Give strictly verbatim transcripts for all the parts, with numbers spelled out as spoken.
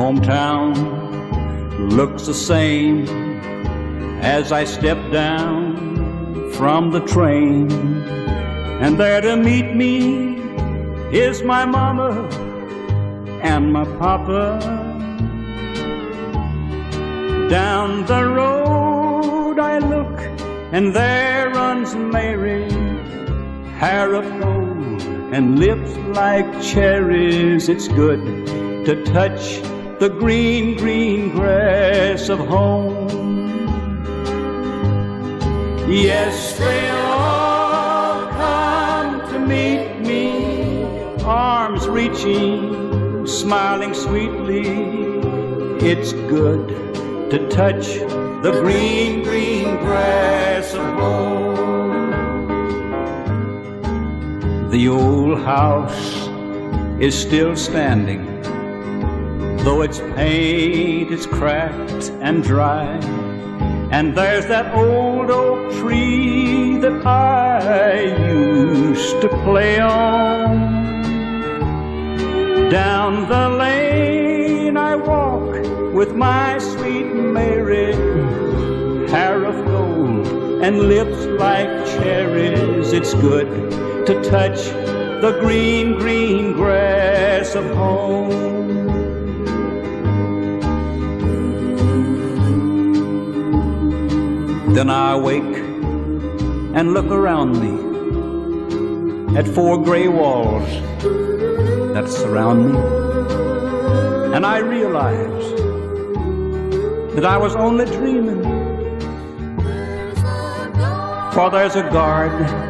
hometown looks the same as I step down from the train. And there to meet me is my mama and my papa. Down the road I look, and there runs Mary, hair of gold and lips like cherries. It's good to touch the green, green grass of home. Yes, they all come to meet me, arms reaching, smiling sweetly. It's good to touch the green, green grass of home. The old house is still standing, though its paint is cracked and dry. And there's that old oak tree that I used to play on. Down the lane I walk with my sweet Mary, hair of gold and lips like cherries. It's good to touch the green, green grass of home. Then I wake and look around me at four gray walls that surround me, and I realize that I was only dreaming. For there's a guard,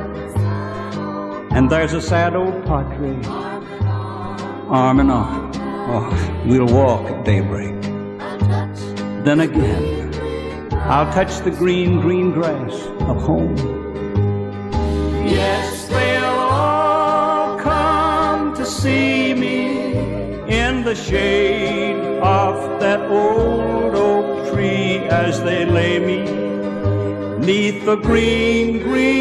and there's a sad old padre, arm in arm. Oh, we'll walk at daybreak. Then again, I'll touch the green, green grass of home. Yes, they'll all come to see me in the shade of that old oak tree as they lay me 'neath the green, green